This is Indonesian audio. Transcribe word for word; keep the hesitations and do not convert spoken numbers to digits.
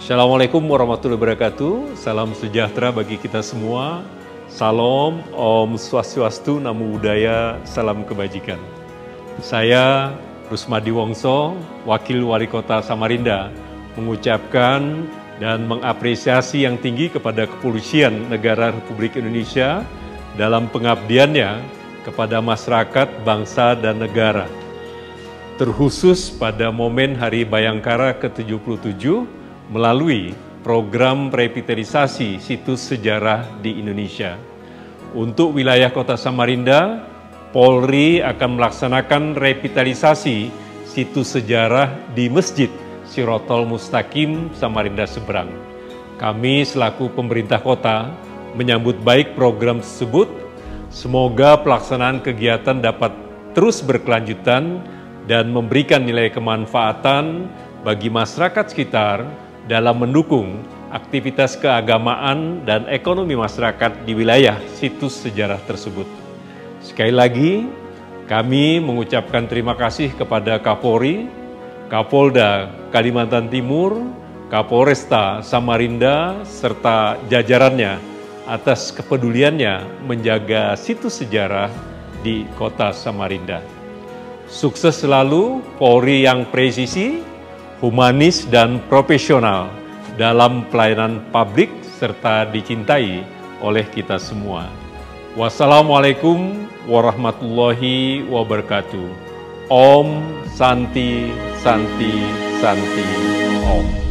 Assalamualaikum warahmatullahi wabarakatuh. Salam sejahtera bagi kita semua. Salam, Om Swastiastu, Namo Buddhaya, salam kebajikan. Saya Rusmadi Wongso, Wakil Wali Kota Samarinda, mengucapkan dan mengapresiasi yang tinggi kepada Kepolisian Negara Republik Indonesia dalam pengabdiannya kepada masyarakat, bangsa, dan negara. Terkhusus pada momen Hari Bayangkara ke tujuh puluh tujuh melalui program revitalisasi situs sejarah di Indonesia. Untuk wilayah Kota Samarinda, Polri akan melaksanakan revitalisasi situs sejarah di Masjid Shirotol Mustaqim Samarinda Seberang. Kami selaku pemerintah kota menyambut baik program tersebut. Semoga pelaksanaan kegiatan dapat terus berkelanjutan dan memberikan nilai kemanfaatan bagi masyarakat sekitar dalam mendukung aktivitas keagamaan dan ekonomi masyarakat di wilayah situs sejarah tersebut. Sekali lagi, kami mengucapkan terima kasih kepada Kapolri, Kapolda Kalimantan Timur, Kapolresta Samarinda, serta jajarannya atas kepeduliannya menjaga situs sejarah di Kota Samarinda. Sukses selalu Polri yang presisi, humanis, dan profesional dalam pelayanan publik serta dicintai oleh kita semua. Wassalamualaikum warahmatullahi wabarakatuh. Om Santi Santi Santi Om.